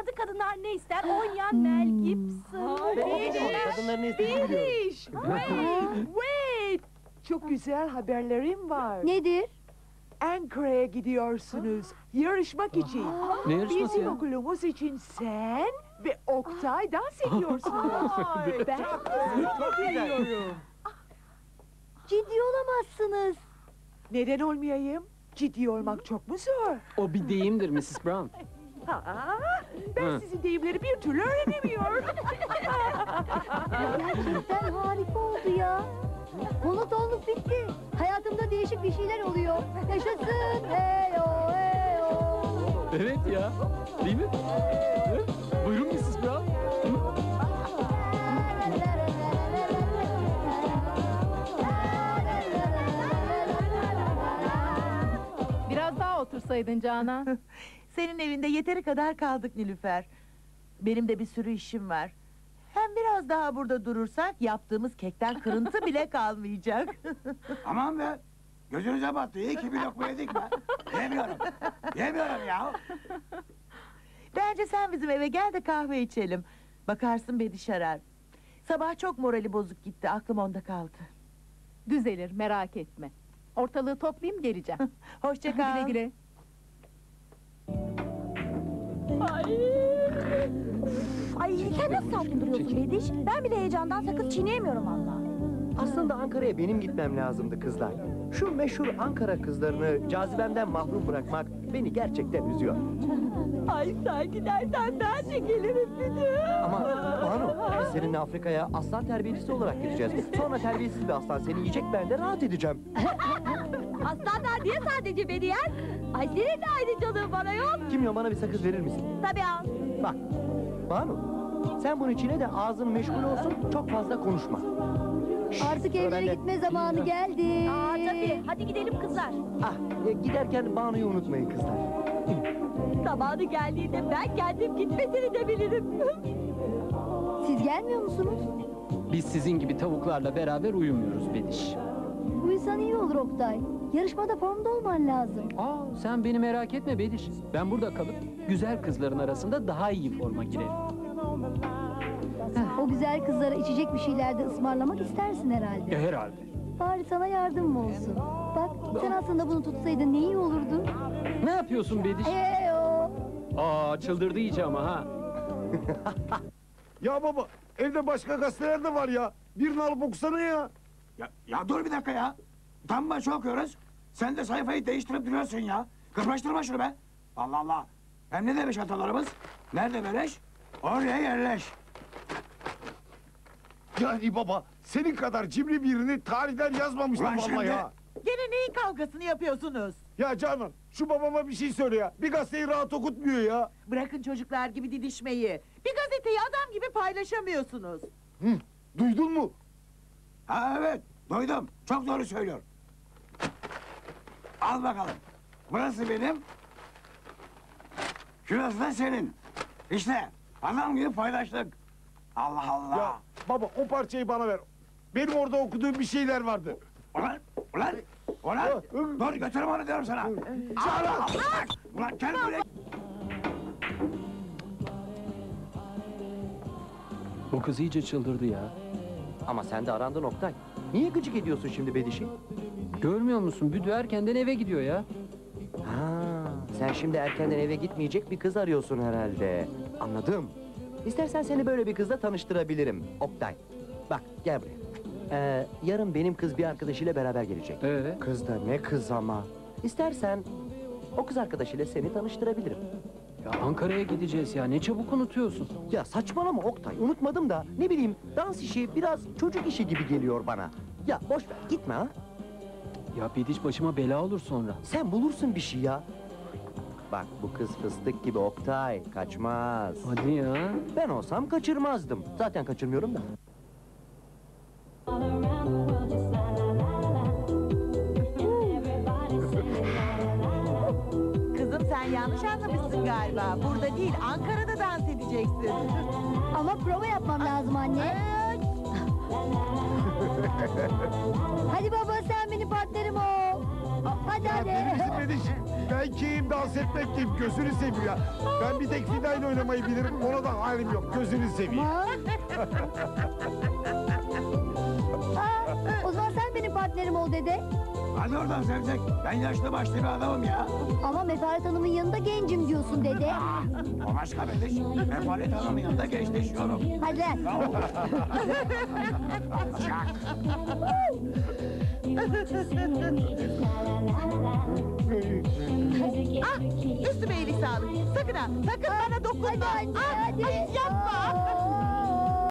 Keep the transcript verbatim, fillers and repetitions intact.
Oynadı kadınlar ne ister? Oynayan Mel Gibson. Kadınların ne istediğini biliyorum. Wait, wait! Çok güzel haberlerim var. Nedir? Ankara'ya gidiyorsunuz. Yarışmak için. Ne yarışması Bizim ya? okulumuz için sen ve Oktay dans ediyorsunuz. Ben de geliyorum. Ciddi olamazsınız. Neden olmayayım? Ciddi olmak çok mu zor? O bir deyimdir missus Brown. Ha, ben Hı. sizin deyimleri bir türlü öğrenemiyorum. Gerçekten harika oldu ya. Monotonluk bitti. Hayatımda değişik bir şeyler oluyor. Yaşasın. Heyo heyo. Evet ya. Değil mi? Hı? Buyurun missus Brown. Biraz daha otursaydın Canan. Senin evinde yeteri kadar kaldık Nilüfer. Benim de bir sürü işim var. Hem biraz daha burada durursak yaptığımız kekten kırıntı bile kalmayacak. Aman be! Gözünüze battı, iyi ki bir lokma yedik be! Yemiyorum, yemiyorum ya! Bence sen bizim eve gel de kahve içelim. Bakarsın Bediş arar. Sabah çok morali bozuk gitti, aklım onda kaldı. Düzelir, merak etme. Ortalığı toplayayım geleceğim. Hoşça kal. Güle güle. Ay sen nasıl sakin duruyorsun Bediş? Ben bile heyecandan sakız çiğneyemiyorum valla. Aslında Ankara'ya benim gitmem lazımdı kızlar. Şu meşhur Ankara kızlarını cazibemden mahrum bırakmak beni gerçekten üzüyor. Ay sen gidersen ben de gelirim bir Ama Banu, biz seninle Afrika'ya aslan terbiyecisi olarak gideceğiz. Sonra terbiyesiz bir aslan seni yiyecek, ben de rahat edeceğim. Aslanlar diye sadece beni yer. Ay senin de aynı canın bana yok. Kimyon, bana bir sakız verir misin? Tabii al. Bak, Banu, sen bunun içine de ağzın meşgul olsun, çok fazla konuşma. Artık Sıra evlere bende. gitme zamanı geldi. Aa tabii. Hadi gidelim kızlar. Ah, e, giderken Banu'yu unutmayın kızlar. Zamanı geldiğinde ben kendim gitmesini de bilirim. Siz gelmiyor musunuz? Biz sizin gibi tavuklarla beraber uyumuyoruz Bediş. Uyusan iyi olur Oktay. Yarışmada formda olman lazım. Aa, sen beni merak etme Bediş. Ben burada kalıp güzel kızların arasında daha iyi forma girerim. O güzel kızlara içecek bir şeyler de ısmarlamak istersin herhalde. E, herhalde. Bari sana yardım mı olsun? Bak sen aslında bunu tutsaydın ne iyi olurdu. Ne yapıyorsun Bediş? Eee o. Aa, çıldırdı iyice ama ha. Ya baba, evde başka gazeteler de var ya. Birini alıp okusana ya. Ya, ya dur bir dakika ya! Tam başı okuyoruz, sen de sayfayı değiştirip duruyorsun ya! Kırpıştırma şunu be! Allah Allah! Hem ne demiş atalarımız? Nerede beleş? Oraya yerleş! Yani baba, senin kadar cimri birini tarihten yazmamışlar Ulan vallahi şimdi- ya. Gene neyin kavgasını yapıyorsunuz? Ya Canan, şu babama bir şey söyle ya. Bir gazeteyi rahat okutmuyor ya. Bırakın çocuklar gibi didişmeyi. Bir gazeteyi adam gibi paylaşamıyorsunuz. Hı, duydun mu? Ha evet, duydum. Çok doğru söylüyor. Al bakalım. Burası benim. Şurası da senin. İşte adam gibi paylaştık. Allah Allah. Ya baba, o parçayı bana ver. Benim orada okuduğum bir şeyler vardı. Ulan, ulan, ulan. Dur götürüm onu diyorum sana. Allah Allah. Ulan gel buraya. Bu kız iyice çıldırdı ya. Ama sen de arandın Oktay. Niye gıcık ediyorsun şimdi Bediş'i? Görmüyor musun? Büdü erkenden eve gidiyor ya. Ha, sen şimdi erkenden eve gitmeyecek bir kız arıyorsun herhalde. Anladım. İstersen seni böyle bir kızla tanıştırabilirim Oktay. Bak gel buraya. Ee, yarın benim kız bir arkadaşıyla beraber gelecek. Ee? Kız da ne kız ama. İstersen o kız arkadaşıyla seni tanıştırabilirim. Ya Ankara'ya gideceğiz ya. Ne çabuk unutuyorsun. Ya saçmalama Oktay, unutmadım da ne bileyim dans işi biraz çocuk işi gibi geliyor bana. Ya boş ver, gitme ha. Ya Bediş başıma bela olur sonra. Sen bulursun bir şey ya. Bak bu kız fıstık gibi Oktay, kaçmaz. Hadi ya. Ben olsam kaçırmazdım. Zaten kaçırmıyorum da. Kızım sen yanlış anlamışsın galiba. Burada değil, Ankara'da dans edeceksin. Ama prova yapmam lazım anne. Hadi baba sen benim partnerim ol. Hadi Ya hadi. deli misin Bediş? Ben kim dans etmek kim? Gözünü seveyim ya. Ben bir tek fidayla oynamayı bilirim. Ona da halim yok. Gözünü seveyim. Aman. Aa, o zaman sen benim partnerim ol dede. Hadi oradan Zevzek. Ben yaşlı başlı bir adamım ya. Ama Mefaret Hanım'ın yanında gencim diyorsun dede. O başka Bediş. Ben Palet Hanım'ın yanında gençleşiyorum. Hadi lan. Çak. Ah, üstüme iyilik sağlık. Sakın ha, sakın bana dokunma. Hadi anne Ah, hadi. ay, yapma.